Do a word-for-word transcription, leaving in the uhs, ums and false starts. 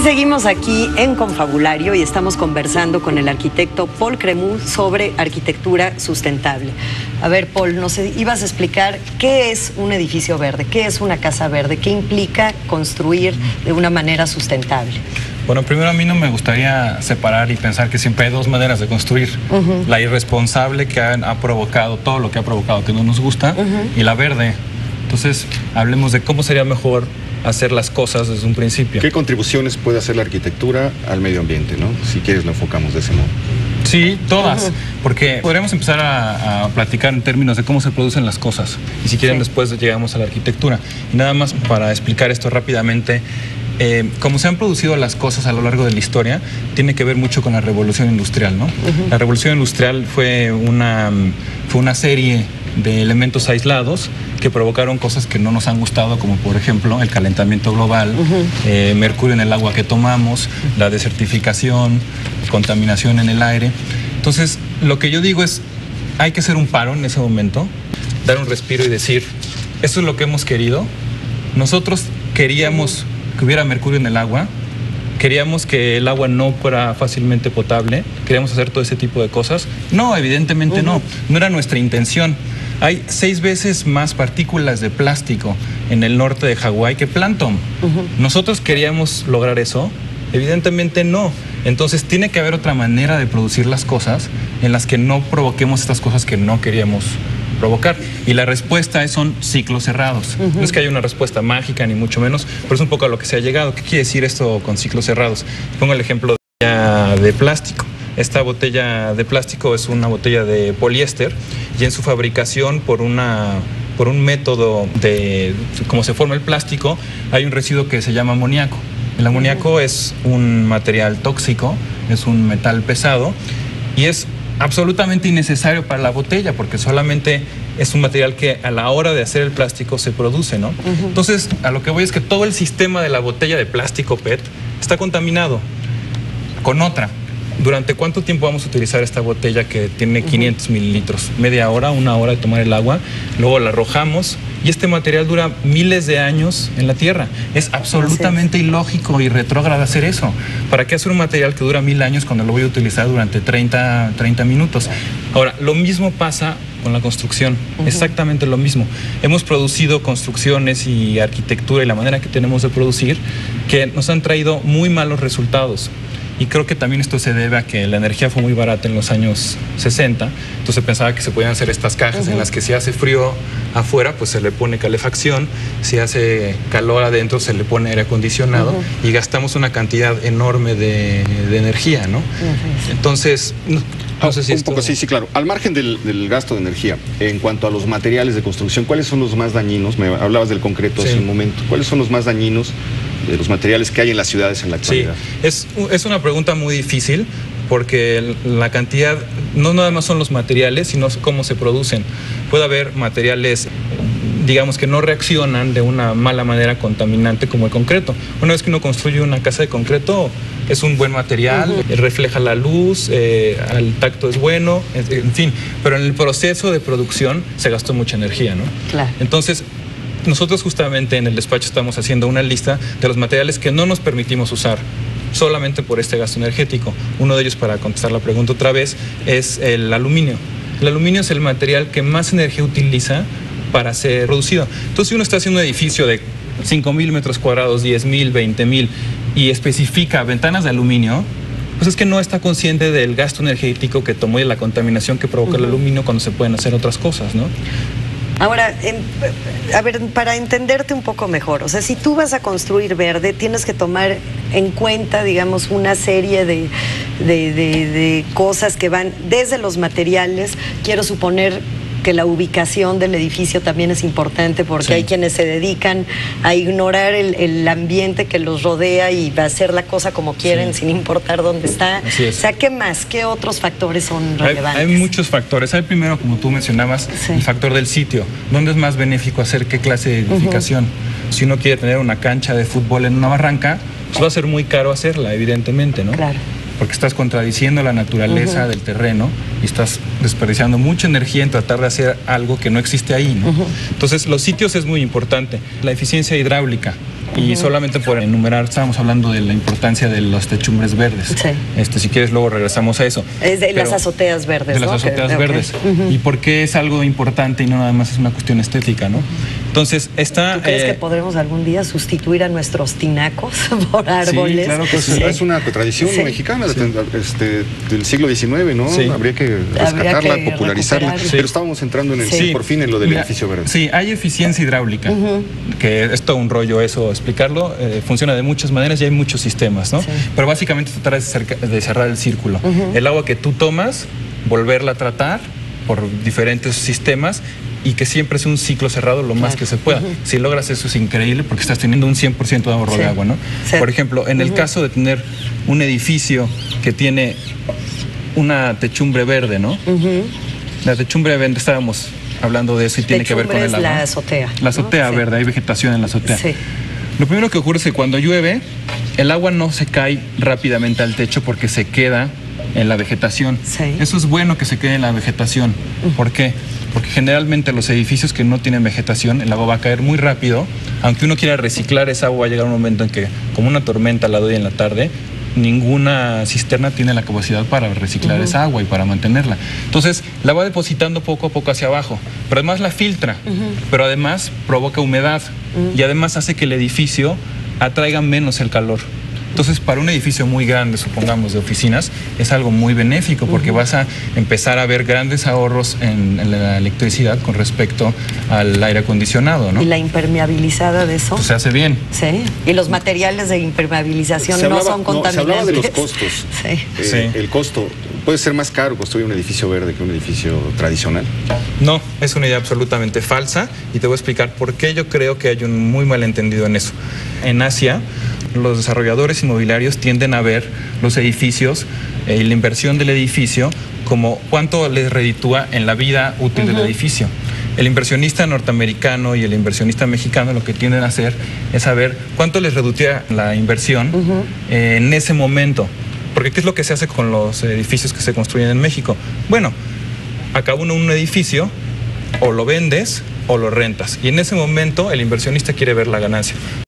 seguimos aquí en Confabulario y estamos conversando con el arquitecto Paul Cremut sobre arquitectura sustentable. A ver, Paul, nos ibas a explicar qué es un edificio verde, qué es una casa verde, qué implica construir de una manera sustentable. Bueno, primero a mí no me gustaría separar y pensar que siempre hay dos maneras de construir. Uh-huh. La irresponsable que ha, ha provocado todo lo que ha provocado que no nos gusta, uh-huh, y la verde. Entonces, hablemos de cómo sería mejor hacer las cosas desde un principio. ¿Qué contribuciones puede hacer la arquitectura al medio ambiente, no? Si quieres lo enfocamos de ese modo. Sí, todas, porque podríamos empezar a, a platicar en términos de cómo se producen las cosas. Y si quieren, sí, después llegamos a la arquitectura. Y nada más para explicar esto rápidamente, eh, como se han producido las cosas a lo largo de la historia, tiene que ver mucho con la revolución industrial, ¿no? Uh-huh. La revolución industrial fue una, fue una serie de elementos aislados que provocaron cosas que no nos han gustado, como por ejemplo el calentamiento global, uh-huh, eh, mercurio en el agua que tomamos, uh-huh, la desertificación, contaminación en el aire. Entonces, lo que yo digo es, hay que hacer un paro en ese momento, dar un respiro y decir, esto es lo que hemos querido. Nosotros queríamos que hubiera mercurio en el agua, queríamos que el agua no fuera fácilmente potable, queríamos hacer todo ese tipo de cosas. No, evidentemente uh-huh, no, no era nuestra intención. Hay seis veces más partículas de plástico en el norte de Hawái que plancton. Uh-huh. ¿Nosotros queríamos lograr eso? Evidentemente no. Entonces tiene que haber otra manera de producir las cosas en las que no provoquemos estas cosas que no queríamos provocar. Y la respuesta es, son ciclos cerrados. Uh-huh. No es que haya una respuesta mágica ni mucho menos, pero es un poco a lo que se ha llegado. ¿Qué quiere decir esto con ciclos cerrados? Pongo el ejemplo de, de plástico. Esta botella de plástico es una botella de poliéster y en su fabricación por una por un método de cómo se forma el plástico hay un residuo que se llama amoníaco. El amoníaco es un material tóxico, es un metal pesado y es absolutamente innecesario para la botella porque solamente es un material que a la hora de hacer el plástico se produce, ¿no? Uh-huh. Entonces, a lo que voy es que todo el sistema de la botella de plástico P E T está contaminado con otra. ¿Durante cuánto tiempo vamos a utilizar esta botella que tiene quinientos mililitros? Media hora, una hora de tomar el agua, luego la arrojamos y este material dura miles de años en la Tierra. Es absolutamente ilógico y retrógrado hacer eso. ¿Para qué hacer un material que dura mil años cuando lo voy a utilizar durante treinta minutos? Ahora, lo mismo pasa con la construcción, uh-huh, exactamente lo mismo. Hemos producido construcciones y arquitectura y la manera que tenemos de producir que nos han traído muy malos resultados. Y creo que también esto se debe a que la energía fue muy barata en los años sesenta, entonces pensaba que se podían hacer estas cajas, uh-huh, en las que si hace frío afuera, pues se le pone calefacción, si hace calor adentro, se le pone aire acondicionado, uh-huh, y gastamos una cantidad enorme de, de energía, ¿no? Uh-huh. Entonces, no, no sé si un esto... poco, sí, sí, claro. Al margen del, del gasto de energía, en cuanto a los materiales de construcción, ¿cuáles son los más dañinos? Me hablabas del concreto, sí, hace un momento. ¿Cuáles son los más dañinos de los materiales que hay en las ciudades en la actualidad? Sí, es, es una pregunta muy difícil porque la cantidad, no nada más son los materiales, sino cómo se producen. Puede haber materiales, digamos, que no reaccionan de una mala manera contaminante como el concreto. Una vez que uno construye una casa de concreto, es un buen material, uh-huh, refleja la luz, eh, el tacto es bueno, en fin, pero en el proceso de producción se gastó mucha energía, ¿no? Claro. Entonces, nosotros justamente en el despacho estamos haciendo una lista de los materiales que no nos permitimos usar solamente por este gasto energético. Uno de ellos, para contestar la pregunta otra vez, es el aluminio. El aluminio es el material que más energía utiliza para ser producido. Entonces, si uno está haciendo un edificio de cinco mil metros cuadrados, diez mil, veinte mil y especifica ventanas de aluminio, pues es que no está consciente del gasto energético que tomó y de la contaminación que provoca, uh-huh, el aluminio cuando se pueden hacer otras cosas, ¿no? Ahora, en, a ver, para entenderte un poco mejor, o sea, si tú vas a construir verde, tienes que tomar en cuenta, digamos, una serie de, de, de, de cosas que van desde los materiales. Quiero suponer que la ubicación del edificio también es importante porque sí, hay quienes se dedican a ignorar el, el ambiente que los rodea y a hacer la cosa como quieren, sí, sin importar dónde está. Así es. O sea, ¿qué más? ¿Qué otros factores son relevantes? Hay, hay muchos factores. Hay primero, como tú mencionabas, sí, el factor del sitio. ¿Dónde es más benéfico hacer qué clase de edificación? Uh-huh. Si uno quiere tener una cancha de fútbol en una barranca, pues va a ser muy caro hacerla, evidentemente, ¿no? Claro. Porque estás contradiciendo la naturaleza, uh-huh, del terreno y estás desperdiciando mucha energía en tratar de hacer algo que no existe ahí, ¿no? Uh-huh. Entonces, los sitios es muy importante. La eficiencia hidráulica. Y uh-huh. solamente por enumerar, estábamos hablando de la importancia de las techumbres verdes. Sí. Este, si quieres, luego regresamos a eso. Es de Pero, las azoteas verdes, De ¿no? las azoteas okay. verdes. Uh-huh. Y por qué es algo importante y no nada más es una cuestión estética, ¿no? Entonces, esta... ¿Tú crees eh, que podremos algún día sustituir a nuestros tinacos por árboles? Sí, claro que sí. Sí. Es una tradición sí. mexicana sí. este, del siglo diecinueve, ¿no? Sí. Habría que rescatarla, Habría que popularizarla. Sí. Pero estábamos entrando en el, sí. por fin en lo del Mira, edificio verde. Sí, hay eficiencia hidráulica, uh-huh. que es todo un rollo eso, explicarlo. Eh, funciona de muchas maneras y hay muchos sistemas, ¿no? Sí. Pero básicamente tratar de, cerca, de cerrar el círculo. Uh-huh. El agua que tú tomas, volverla a tratar por diferentes sistemas y que siempre es un ciclo cerrado lo más claro. que se pueda. Uh-huh. Si logras eso es increíble porque estás teniendo un cien por ciento de ahorro sí. de agua, ¿no? Sí. Por ejemplo, en uh-huh. el caso de tener un edificio que tiene una techumbre verde, ¿no? Uh-huh. La techumbre verde, estábamos hablando de eso y tiene techumbre que ver con el agua. La azotea. La azotea ¿no? verde, sí. hay vegetación en la azotea. Sí. Lo primero que ocurre es que cuando llueve, el agua no se cae rápidamente al techo porque se queda en la vegetación. Sí. Eso es bueno que se quede en la vegetación. Uh-huh. ¿Por qué? Porque generalmente los edificios que no tienen vegetación, el agua va a caer muy rápido. Aunque uno quiera reciclar esa agua, va a llegar un momento en que, como una tormenta la doy en la tarde, ninguna cisterna tiene la capacidad para reciclar uh-huh. esa agua y para mantenerla. Entonces, la va depositando poco a poco hacia abajo. Pero además la filtra. Uh-huh. Pero además provoca humedad. Uh-huh. Y además hace que el edificio atraiga menos el calor. Entonces, para un edificio muy grande, supongamos, de oficinas, es algo muy benéfico porque uh-huh. vas a empezar a ver grandes ahorros en, en la electricidad con respecto al aire acondicionado, ¿no? ¿Y la impermeabilizada de eso? Pues se hace bien. Sí. ¿Y los materiales de impermeabilización se hablaba, no son contaminantes? No, se hablaba de los costos. Sí. Eh, sí. El costo, ¿puede ser más caro construir un edificio verde que un edificio tradicional? No, es una idea absolutamente falsa y te voy a explicar por qué yo creo que hay un muy malentendido en eso. En Asia, los desarrolladores inmobiliarios tienden a ver los edificios y eh, la inversión del edificio como cuánto les reditúa en la vida útil uh-huh. del edificio. El inversionista norteamericano y el inversionista mexicano lo que tienden a hacer es saber cuánto les reditúa la inversión uh-huh. eh, en ese momento. Porque ¿qué es lo que se hace con los edificios que se construyen en México? Bueno, acaba uno un edificio, o lo vendes o lo rentas. Y en ese momento el inversionista quiere ver la ganancia.